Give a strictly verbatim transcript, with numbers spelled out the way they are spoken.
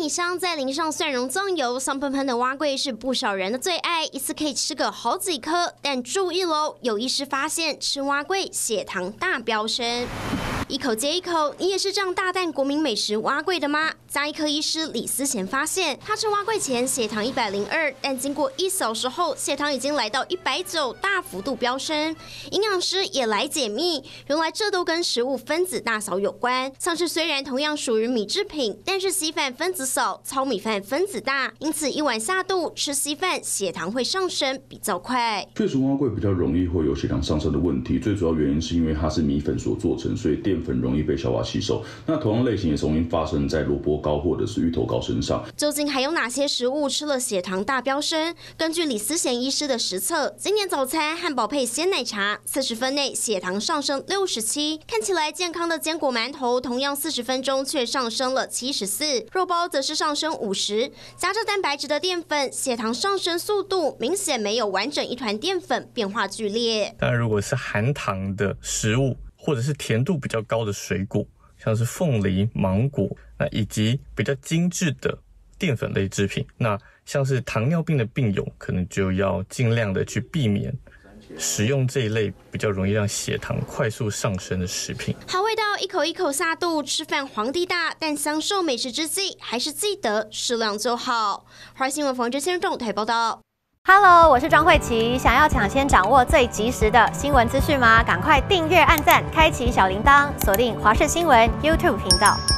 米香再淋上蒜蓉酱油，香喷喷的蛙桂是不少人的最爱，一次可以吃个好几颗。但注意喽，有医师发现吃蛙桂血糖大飙升。一口接一口，你也是这样大啖国民美食蛙桂的吗？加医科医师李思贤发现，他吃蛙桂前血糖一百零二，但经过一小时后，血糖已经来到一百九，大幅度飙升。营养师也来解密，原来这都跟食物分子大小有关。像是虽然同样属于米制品，但是稀饭分子小，糙米饭分子大，因此一碗下肚吃稀饭，血糖会上升比较快。 确实，蛙桂比较容易会有血糖上升的问题，最主要原因是因为它是米粉所做成，所以淀粉容易被消化吸收。那同样类型也容易发生在萝卜糕或者是芋头糕身上。 究竟还有哪些食物吃了血糖大飙升？根据李思贤医师的实测，今年早餐汉堡配鲜奶茶，四十分内血糖上升六十七。看起来健康的坚果馒头，同样四十分钟却上升了七十四，肉包则是上升五十。夹着蛋白质的淀粉，血糖上升速度明显没有完整一团淀粉变化剧烈。 当然，如果是含糖的食物，或者是甜度比较高的水果，像是凤梨、芒果，那以及比较精致的淀粉类制品，那像是糖尿病的病友，可能就要尽量的去避免食用这一类比较容易让血糖快速上升的食品。 好味道一口一口下肚，吃饭皇帝大，但享受美食之际，还是记得适量就好。华新闻冯之千众台报道。 Hello， 我是庄慧琪。想要抢先掌握最及时的新闻资讯吗？赶快订阅、按赞、开启小铃铛，锁定华视新闻 YouTube 频道。